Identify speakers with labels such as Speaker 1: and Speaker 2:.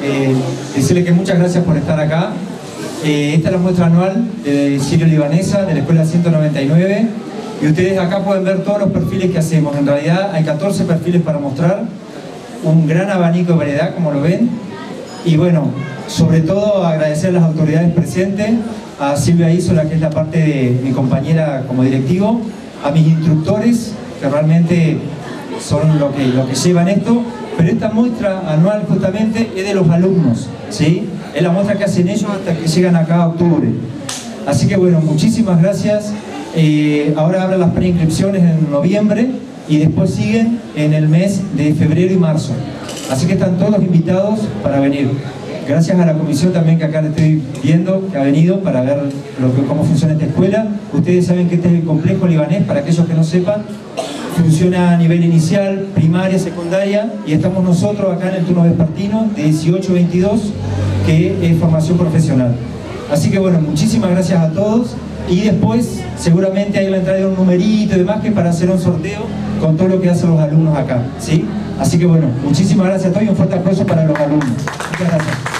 Speaker 1: decirle que muchas gracias por estar acá. Esta es la muestra anual de sirio-libanesa de la Escuela 199 y ustedes acá pueden ver todos los perfiles que hacemos. En realidad hay 14 perfiles para mostrar, un gran abanico de variedad, como lo ven. Y bueno, sobre todo agradecer a las autoridades presentes, a Silvia Isola, que es la parte de mi compañera como directivo, a mis instructores, que realmente son lo que llevan esto, pero esta muestra anual justamente es de los alumnos, ¿sí? Es la muestra que hacen ellos hasta que llegan acá a octubre. Así que bueno, muchísimas gracias. Ahora abren las preinscripciones en noviembre y después siguen en el mes de febrero y marzo. Así que están todos invitados para venir. Gracias a la comisión también que acá le estoy viendo, que ha venido para ver cómo funciona esta escuela. Ustedes saben que este es el complejo libanés, para aquellos que no sepan. Funciona a nivel inicial, primaria, secundaria, y estamos nosotros acá en el turno vespertino de 18 a 22, que es formación profesional. Así que bueno, muchísimas gracias a todos, y después seguramente ahí va a entrar un numerito y demás que para hacer un sorteo con todo lo que hacen los alumnos acá, ¿sí? Así que bueno, muchísimas gracias a todos y un fuerte aplauso para los alumnos. Muchas gracias.